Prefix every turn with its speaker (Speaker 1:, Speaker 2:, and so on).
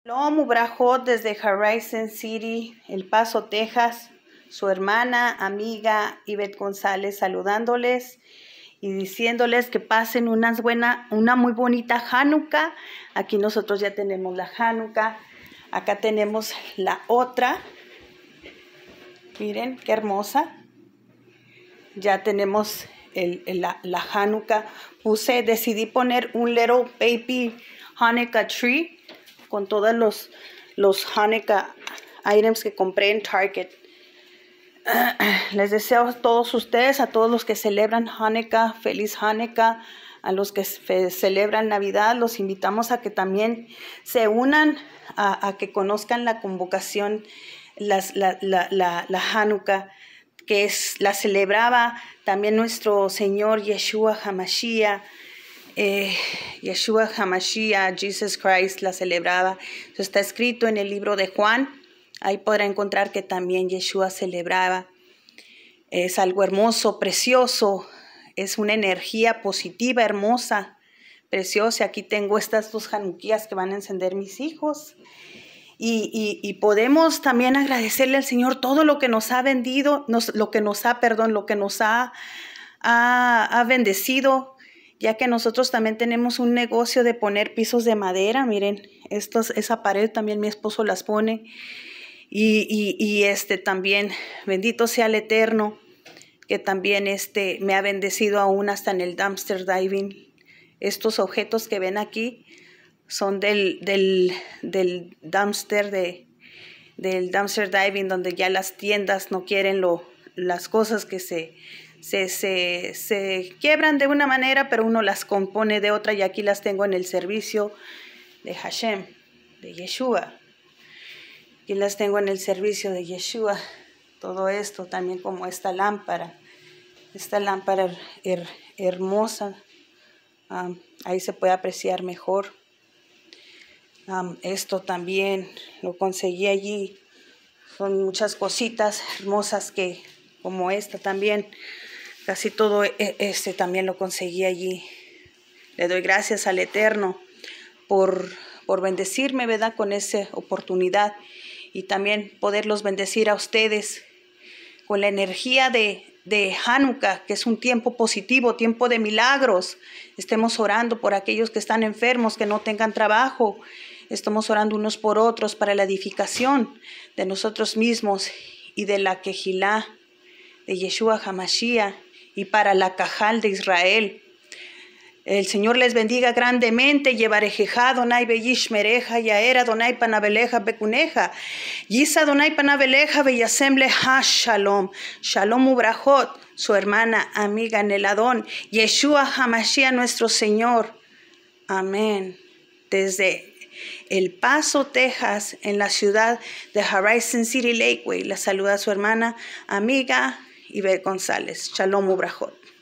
Speaker 1: Shalom Ubrajot desde Horizon City, El Paso, Texas. Su hermana, amiga Ivette González saludándoles y diciéndoles que pasen una muy bonita Hanukkah. Aquí nosotros ya tenemos la Hanukkah. Acá tenemos la otra. Miren qué hermosa. Ya tenemos la Hanukkah. Decidí poner un little baby Hanukkah tree con todos los Hanukkah items que compré en Target. Les deseo a todos ustedes, a todos los que celebran Hanukkah, feliz Hanukkah. A los que celebran Navidad, los invitamos a que también se unan, a que conozcan la convocación, la Hanukkah, que la celebraba también nuestro Señor Yeshua HaMashiach. Yeshua HaMashiach, Jesus Christ, la celebraba. Eso está escrito en el libro de Juan. Ahí podrá encontrar que también Yeshua celebraba. Es algo hermoso, precioso. Es una energía positiva, hermosa, preciosa. Aquí tengo estas dos Hanukkías que van a encender mis hijos. Y podemos también agradecerle al Señor todo lo que nos ha lo que nos ha bendecido. Ya que nosotros también tenemos un negocio de poner pisos de madera. Miren, esa pared también mi esposo las pone. Y también, bendito sea el Eterno, que también me ha bendecido aún hasta en el dumpster diving. Estos objetos que ven aquí son del dumpster diving, donde ya las tiendas no quieren las cosas que se quiebran de una manera, pero uno las compone de otra, y aquí las tengo en el servicio de Hashem, de Yeshua. Aquí las tengo en el servicio de Yeshua. Todo esto también, como esta lámpara hermosa. Ahí se puede apreciar mejor. Esto también lo conseguí allí. Son muchas cositas hermosas como esta también. Casi todo también lo conseguí allí. Le doy gracias al Eterno por bendecirme, ¿verdad?, con esa oportunidad, y también poderlos bendecir a ustedes con la energía de Hanukkah, que es un tiempo positivo, tiempo de milagros. Estemos orando por aquellos que están enfermos, que no tengan trabajo. Estamos orando unos por otros para la edificación de nosotros mismos y de la Kehilá de Yeshua HaMashiach, y para la Cajal de Israel. El Señor les bendiga grandemente. Yevarejeja Adonai beyishmereja, yaer Adonai panabeleja bekuneja, yisa Adonai panabeleja beyasemble ha shalom. Shalom Ubrajot, su hermana, amiga en el Adón, Yeshua HaMashiach nuestro Señor. Amén. Desde El Paso, Texas, en la ciudad de Horizon City Lakeway, la saluda su hermana, amiga Ivette González. Shalom Ubrajot.